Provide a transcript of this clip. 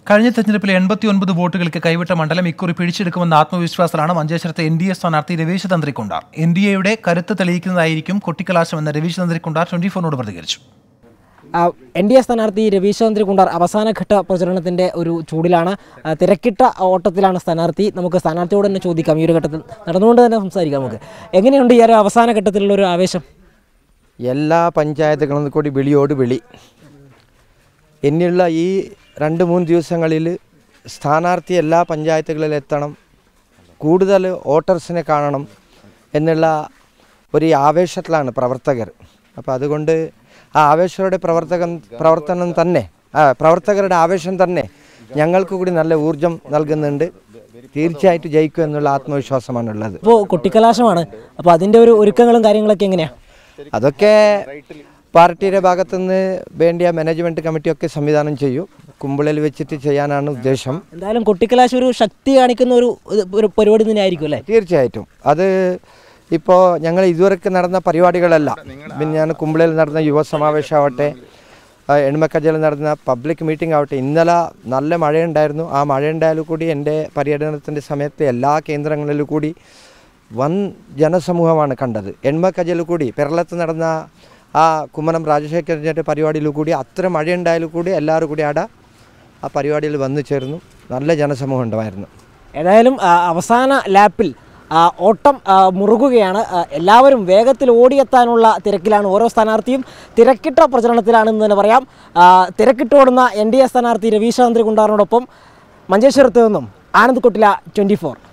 കഴിഞ്ഞ തെരഞ്ഞെടുപ്പിലെ 89 വോട്ടുകൾക്ക് കൈവിട്ട മണ്ഡലം ഇക്കുറി പിടിച്ചെടുക്കുമെന്ന ആത്മവിശ്വാസത്തിലാണ് മഞ്ചേശ്വരത്തെ എൻഡിഎ സ്ഥാനാർത്ഥി രവീശ തന്ത്രിക്കുണ്ടാർ. എൻഡിഎയുടെ കരുത്ത് തെളിയിക്കുന്നതായിരിക്കും കൊട്ടിക്കലാശമെന്ന് രവീശ തന്ത്രിക്കുണ്ടാർ 24നോട് പ്രതികരിച്ചു. എൻഡിഎ സ്ഥാനാർത്ഥി രവീശ തന്ത്രിക്കുണ്ടാർ അവസാനഘട്ട പ്രചരണത്തിൻ്റെ ഒരു ചൂടിലാണ്. തിരക്കിട്ട ഓട്ടത്തിലാണ് സ്ഥാനാർത്ഥി. നമുക്ക് സ്ഥാനാർത്ഥിയോട് തന്നെ ചോദിക്കാം. ഈ ഒരു ഘട്ടത്തിൽ നടന്നുകൊണ്ട് തന്നെ സംസാരിക്കാം. നമുക്ക് എങ്ങനെയുണ്ട് ഈ ഒരു അവസാന ഘട്ടത്തിലുള്ള ഒരു ആവേശം? എല്ലാ പഞ്ചായത്തുകളും കൂടി വിളിയോട് വിളി. ഇനിയുള്ള ഈ 2-3 ദിവസങ്ങളിൽ സ്ഥാനാർത്ഥി എല്ലാ പഞ്ചായത്തുകളിൽ എത്തണം, കൂടുതൽ വോട്ടേഴ്സിനെ കാണണം എന്നുള്ള ഒരു ആവേശത്തിലാണ് പ്രവർത്തകർ. അപ്പോൾ അതുകൊണ്ട് ആ ആവേശയുടെ പ്രവർത്തനം തന്നെ, പ്രവർത്തകരുടെ ആവേശം തന്നെ ഞങ്ങൾക്ക് കൂടി നല്ല ഊർജം നൽകുന്നുണ്ട്. തീർച്ചയായിട്ടും ജയിക്കും എന്നുള്ള ആത്മവിശ്വാസമാണുള്ളത്. ഇപ്പോൾ കൊട്ടിക്കലാശമാണ്. അപ്പോൾ അതിൻ്റെ ഒരു ഒരുക്കങ്ങളും കാര്യങ്ങളൊക്കെ എങ്ങനെയാണ്? അതൊക്കെ പാർട്ടിയുടെ ഭാഗത്തുനിന്ന് വേണ്ടിയ മാനേജ്മെൻറ്റ് കമ്മിറ്റിയൊക്കെ സംവിധാനം ചെയ്യും. കുമ്പിളിൽ വെച്ചിട്ട് ചെയ്യാനാണ് ഉദ്ദേശം. എന്തായാലും കൊട്ടിക്കലാശം ഒരു ശക്തി കാണിക്കുന്ന ഒരു പരിപാടി തന്നെ ആയിരിക്കും അല്ലേ? തീർച്ചയായിട്ടും. അത് ഇപ്പോൾ ഞങ്ങൾ ഇതുവരെയൊക്കെ നടന്ന പരിപാടികളല്ല. പിന്നെ ഞാൻ കുമ്പിളിൽ നടന്ന യുവസമാവേശമാവട്ടെ, എണ്മക്കജയിൽ നടന്ന പബ്ലിക് മീറ്റിംഗ് ആവട്ടെ, ഇന്നലെ നല്ല മഴയുണ്ടായിരുന്നു. ആ മഴയുണ്ടായാലും കൂടി എൻ്റെ പര്യടനത്തിൻ്റെ സമയത്ത് എല്ലാ കേന്ദ്രങ്ങളിലും കൂടി വൻ ജനസമൂഹമാണ് കണ്ടത്. എണ്മക്കജയിൽ കൂടി കേരളത്തിൽ നടന്ന ആ കുമ്മനം രാജശേഖരൻ്റെ പരിപാടിയിൽ കൂടി അത്ര മഴയുണ്ടായാലും കൂടി എല്ലാവരും കൂടി ആ പരിപാടിയിൽ വന്നു ചേർന്നു. നല്ല ജനസമൂഹം ഉണ്ടായിരുന്നു. ഏതായാലും അവസാന ലാപ്പിൽ ഓട്ടം മുറുകുകയാണ്. എല്ലാവരും വേഗത്തിൽ ഓടിയെത്താനുള്ള തിരക്കിലാണ്. ഓരോ സ്ഥാനാർത്ഥിയും തിരക്കിട്ട പ്രചരണത്തിലാണെന്ന് തന്നെ പറയാം. തിരക്കിട്ടോടുന്ന എൻഡിഎ സ്ഥാനാർത്ഥി രവീശ തന്ത്രിക്കുണ്ടാറിനോടൊപ്പം മഞ്ചേശ്വരത്ത് നിന്നും ആനന്ദ് കൊട്ടില, 24.